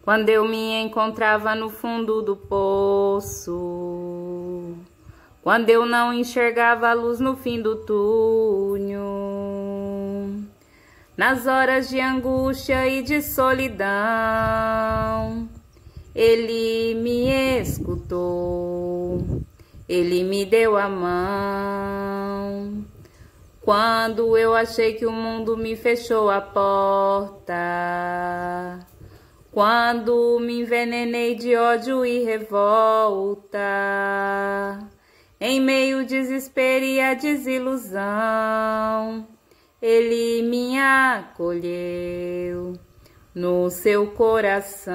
quando eu me encontrava no fundo do poço, quando eu não enxergava a luz no fim do túnel, nas horas de angústia e de solidão, Ele me escutou, Ele me deu a mão. Quando eu achei que o mundo me fechou a porta, quando me envenenei de ódio e revolta, em meio ao desespero e à desilusão, Ele me acolheu no seu coração.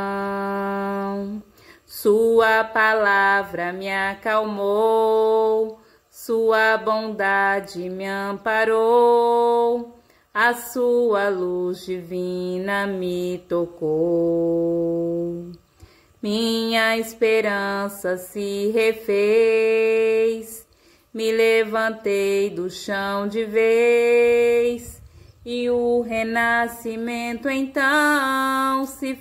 Sua palavra me acalmou, Sua bondade me amparou, a Sua luz divina me tocou. Minha esperança se refez, me levantei do chão de vez, e o renascimento então se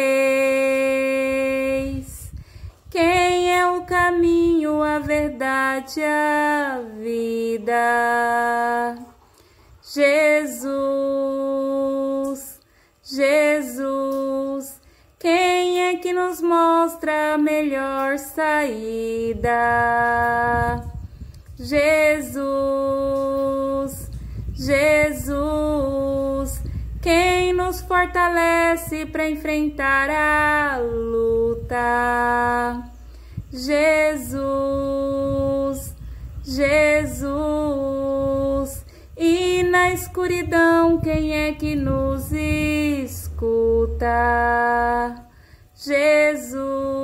fez. Quem é o caminho, a verdade, a vida? Jesus, Jesus. Quem é que nos mostra a melhor saída? Jesus, Jesus. Quem nos fortalece para enfrentar a luta? Jesus, Jesus. E na escuridão, quem é que nos escuta? Jesus,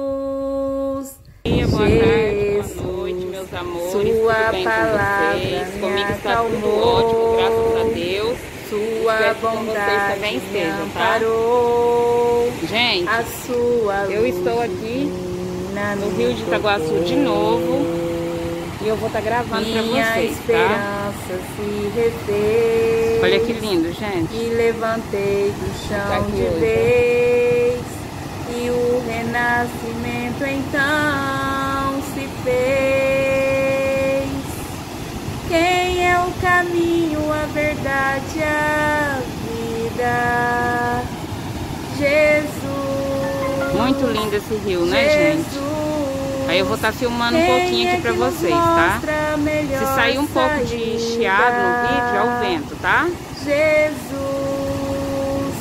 Boa tarde, boa noite, meus amores. Sua tudo bem palavra com vocês? me Comigo está tudo acalmou, ótimo, graças a Deus. Sua bondade também me esteja, tá? amparou, Gente, a sua eu estou aqui no Rio de Itaguaçu de novo e eu vou estar gravando para vocês, tá? Se refez, Olha que lindo, gente. e levantei do chão aqui de hoje, vez, e o renascimento então se fez. Quem é o caminho, a verdade, a vida? Jesus. Muito lindo esse rio, né, gente? Aí eu vou estar filmando um pouquinho aqui pra vocês, tá? Se sair um pouco de chiado no vídeo, é o vento, tá? Jesus,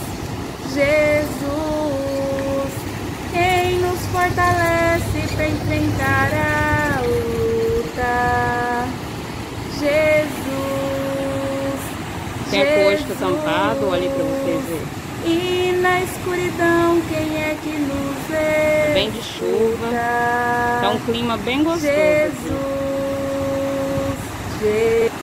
Jesus. Quem nos fortalece para enfrentar a luta? Jesus, Tempo hoje tá tampado, olha aí pra vocês verem. E na escuridão, quem é que nos vê? Bem de chuva, tá um clima bem gostoso. Jesus, Jesus.